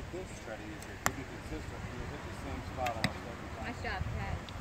like this, Freddie, is you're keeping consistent. You hit the same spot almost every time. My shop had